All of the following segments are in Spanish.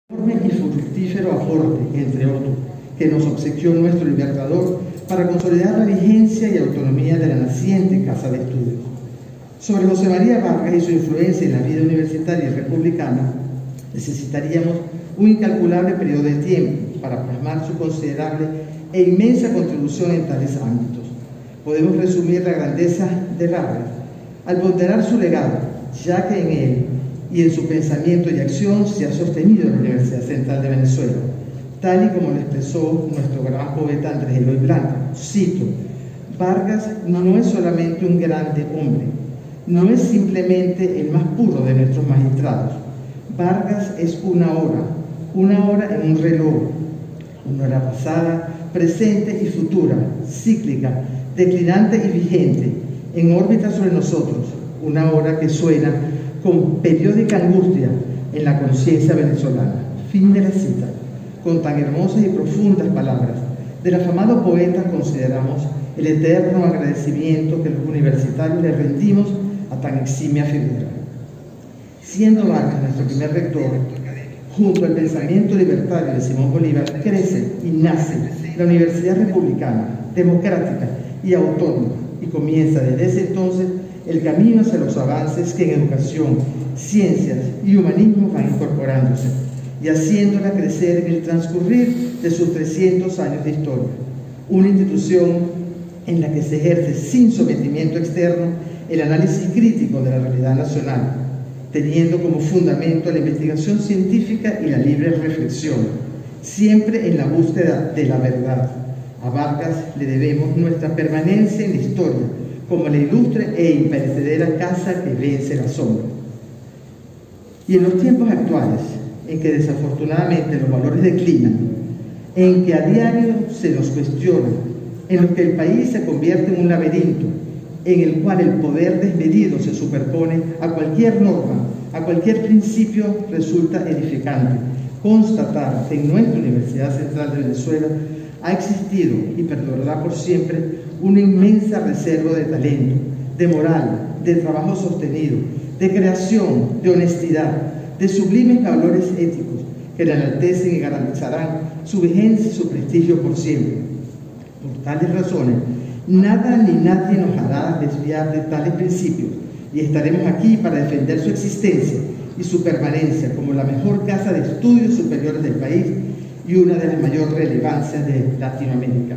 Y fructífero aporte, entre otros, que nos obsequió nuestro libertador para consolidar la vigencia y autonomía de la naciente Casa de Estudios. Sobre José María Vargas y su influencia en la vida universitaria y republicana, necesitaríamos un incalculable periodo de tiempo para plasmar su considerable e inmensa contribución en tales ámbitos. Podemos resumir la grandeza de Vargas al ponderar su legado, ya que en él y en su pensamiento y acción se ha sostenido la Universidad Central de Venezuela, tal y como lo expresó nuestro gran poeta Andrés Eloy Blanco. Cito: Vargas no es solamente un grande hombre, no es simplemente el más puro de nuestros magistrados. Vargas es una hora en un reloj, una hora pasada, presente y futura, cíclica, declinante y vigente, en órbita sobre nosotros, una hora que suena con periódica angustia en la conciencia venezolana. Fin de la cita. Con tan hermosas y profundas palabras del afamado poeta consideramos el eterno agradecimiento que los universitarios le rendimos a tan eximia figura. Siendo Vargas nuestro primer rector, junto al pensamiento libertario de Simón Bolívar, crece y nace la Universidad Republicana, democrática y autónoma, y comienza desde ese entonces el camino hacia los avances que en educación, ciencias y humanismo van incorporándose y haciéndola crecer en el transcurrir de sus 300 años de historia. Una institución en la que se ejerce sin sometimiento externo el análisis crítico de la realidad nacional, teniendo como fundamento la investigación científica y la libre reflexión, siempre en la búsqueda de la verdad. A Vargas le debemos nuestra permanencia en la historia como la ilustre e imperecedera casa que vence la sombra. Y en los tiempos actuales, en que desafortunadamente los valores declinan, en que a diario se nos cuestiona, en los que el país se convierte en un laberinto, en el cual el poder desmedido se superpone a cualquier norma, a cualquier principio, resulta edificante constatar que en nuestra Universidad Central de Venezuela ha existido y perdurará por siempre una inmensa reserva de talento, de moral, de trabajo sostenido, de creación, de honestidad, de sublimes valores éticos que le enaltecen y garantizarán su vigencia y su prestigio por siempre. Por tales razones, nada ni nadie nos hará desviar de tales principios y estaremos aquí para defender su existencia y su permanencia como la mejor casa de estudios superiores del país y una de las mayores relevancias de Latinoamérica.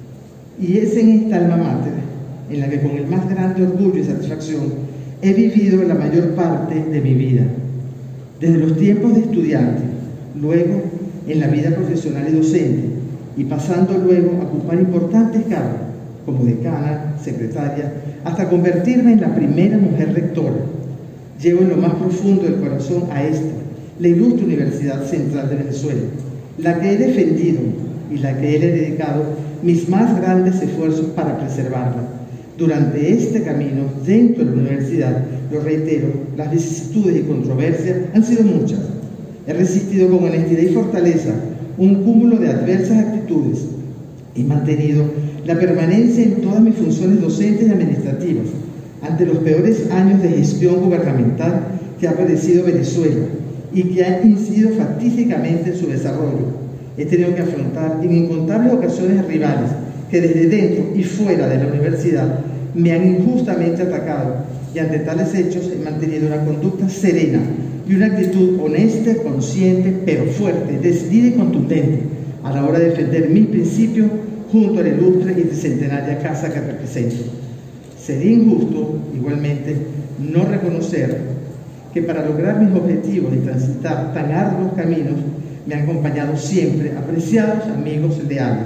Y es en esta alma mater en la que con el más grande orgullo y satisfacción he vivido la mayor parte de mi vida, desde los tiempos de estudiante, luego en la vida profesional y docente, y pasando luego a ocupar importantes cargos como decana, secretaria, hasta convertirme en la primera mujer rectora. Llevo en lo más profundo del corazón a esta, la ilustre Universidad Central de Venezuela, la que he defendido y la que he dedicado mis más grandes esfuerzos para preservarla. Durante este camino, dentro de la universidad, lo reitero, las vicisitudes y controversias han sido muchas. He resistido con honestidad y fortaleza un cúmulo de adversas actitudes. He mantenido la permanencia en todas mis funciones docentes y administrativas ante los peores años de gestión gubernamental que ha padecido Venezuela y que ha incidido fatídicamente en su desarrollo. He tenido que afrontar en incontables ocasiones rivales que desde dentro y fuera de la universidad me han injustamente atacado, y ante tales hechos he mantenido una conducta serena y una actitud honesta, consciente, pero fuerte, decidida y contundente a la hora de defender mis principios junto a la ilustre y centenaria casa que represento. Sería injusto, igualmente, no reconocer que para lograr mis objetivos y transitar tan arduos caminos me han acompañado siempre apreciados amigos leales,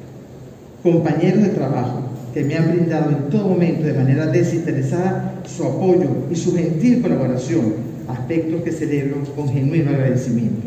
compañeros de trabajo que me han brindado en todo momento de manera desinteresada su apoyo y su gentil colaboración, aspectos que celebro con genuino agradecimiento.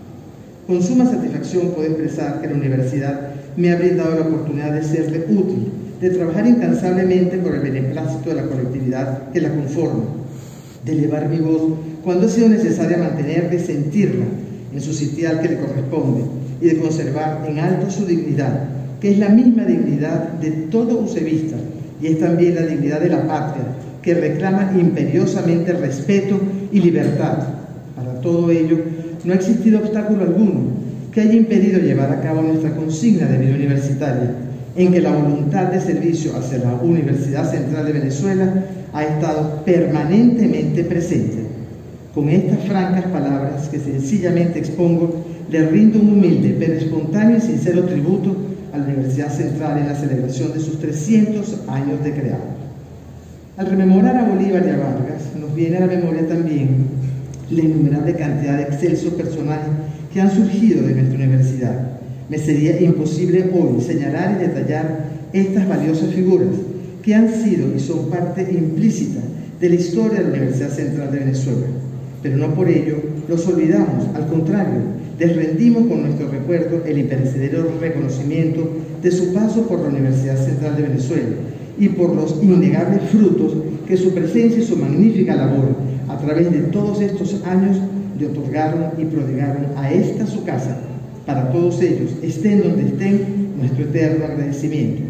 Con suma satisfacción puedo expresar que la universidad me ha brindado la oportunidad de serle útil, de trabajar incansablemente por el beneplácito de la colectividad que la conforma, de elevar mi voz cuando ha sido necesario mantenerla y sentirla en su sitial que le corresponde, y de conservar en alto su dignidad, que es la misma dignidad de todo usevista, y es también la dignidad de la patria, que reclama imperiosamente respeto y libertad. Para todo ello, no ha existido obstáculo alguno que haya impedido llevar a cabo nuestra consigna de vida universitaria, en que la voluntad de servicio hacia la Universidad Central de Venezuela ha estado permanentemente presente. Con estas francas palabras que sencillamente expongo, le rindo un humilde, pero espontáneo y sincero tributo a la Universidad Central en la celebración de sus 300 años de creado. Al rememorar a Bolívar y a Vargas, nos viene a la memoria también la innumerable cantidad de excelsos personajes que han surgido de nuestra universidad. Me sería imposible hoy señalar y detallar estas valiosas figuras que han sido y son parte implícita de la historia de la Universidad Central de Venezuela. Pero no por ello los olvidamos, al contrario, les rendimos con nuestro recuerdo el imperecedero reconocimiento de su paso por la Universidad Central de Venezuela y por los innegables frutos que su presencia y su magnífica labor a través de todos estos años le otorgaron y prodigaron a esta su casa. Para todos ellos, estén donde estén, nuestro eterno agradecimiento.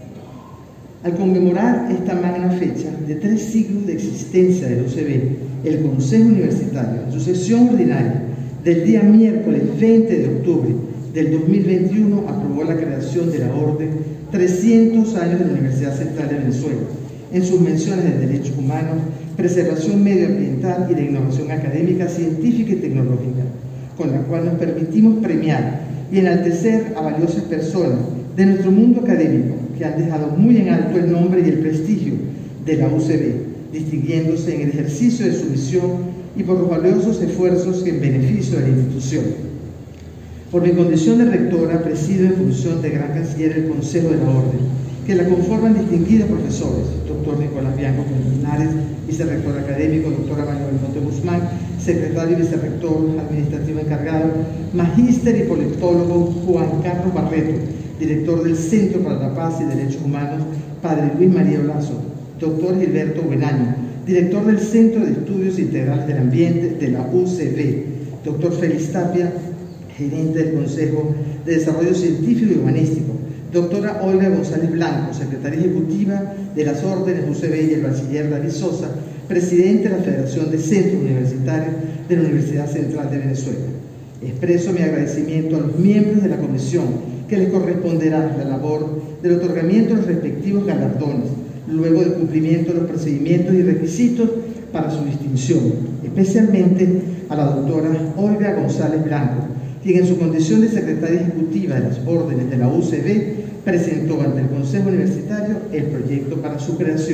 Al conmemorar esta magna fecha de 3 siglos de existencia del UCB, el Consejo Universitario, en su sesión ordinaria del día miércoles 20 de octubre del 2021, aprobó la creación de la Orden 300 años de la Universidad Central de Venezuela, en sus menciones de derechos humanos, preservación medioambiental y de innovación académica, científica y tecnológica, con la cual nos permitimos premiar y enaltecer a valiosas personas de nuestro mundo académico que han dejado muy en alto el nombre y el prestigio de la UCB, distinguiéndose en el ejercicio de su misión y por los valiosos esfuerzos en beneficio de la institución. Por mi condición de rectora, presido en función de gran canciller el Consejo de la Orden, que la conforman distinguidos profesores: doctor Nicolás Bianco Linares, vicerrector académico; doctora María Belmonte Guzmán, secretario y vicerrector administrativo encargado; magíster y politólogo Juan Carlos Barreto, director del Centro para la Paz y Derechos Humanos; padre Luis María Olazo; doctor Gilberto Buenaño, director del Centro de Estudios Integrales del Ambiente de la UCB; doctor Félix Tapia, gerente del Consejo de Desarrollo Científico y Humanístico; doctora Olga González Blanco, secretaria ejecutiva de las órdenes UCB; y el bachiller David Sosa, presidente de la Federación de Centros Universitarios de la Universidad Central de Venezuela. Expreso mi agradecimiento a los miembros de la comisión que les corresponderá la labor del otorgamiento de los respectivos galardones, luego del cumplimiento de los procedimientos y requisitos para su distinción, especialmente a la doctora Olga González Blanco, quien en su condición de secretaria ejecutiva de las órdenes de la UCB presentó ante el Consejo Universitario el proyecto para su creación.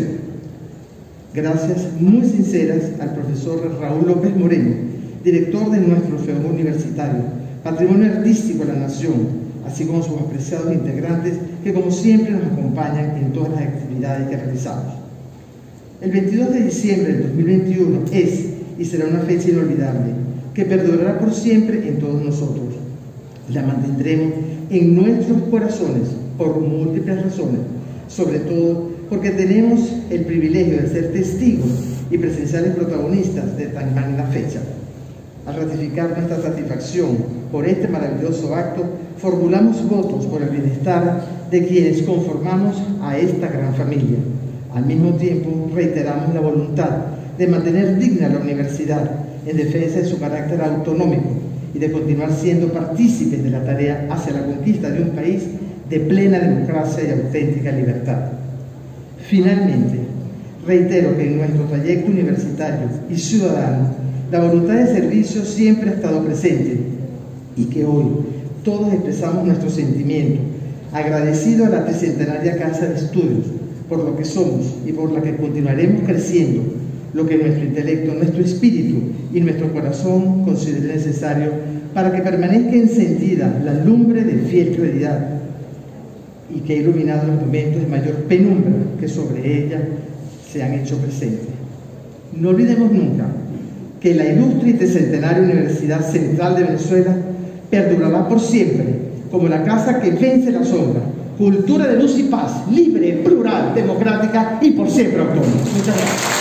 Gracias muy sinceras al profesor Raúl López Moreno, director de nuestro feudo universitario, patrimonio artístico de la nación, así como sus apreciados integrantes que como siempre nos acompañan en todas las actividades que realizamos. El 22 de diciembre del 2021 es y será una fecha inolvidable que perdurará por siempre en todos nosotros. La mantendremos en nuestros corazones por múltiples razones, sobre todo porque tenemos el privilegio de ser testigos y presenciales protagonistas de tan magna fecha. Al ratificar nuestra satisfacción por este maravilloso acto, formulamos votos por el bienestar de quienes conformamos a esta gran familia. Al mismo tiempo, reiteramos la voluntad de mantener digna la universidad en defensa de su carácter autonómico y de continuar siendo partícipes de la tarea hacia la conquista de un país de plena democracia y auténtica libertad. Finalmente, reitero que en nuestro trayecto universitario y ciudadano, la voluntad de servicio siempre ha estado presente y que hoy todos expresamos nuestro sentimiento, agradecido a la tricentenaria Casa de Estudios por lo que somos y por la que continuaremos creciendo, lo que nuestro intelecto, nuestro espíritu y nuestro corazón consideren necesario para que permanezca encendida la lumbre de fiel claridad y que ha iluminado los momentos de mayor penumbra que sobre ella se han hecho presentes. No olvidemos nunca que la ilustre y tricentenaria Universidad Central de Venezuela perdurará por siempre como la casa que vence la sombra, cultura de luz y paz, libre, plural, democrática y por siempre autónoma. Muchas gracias.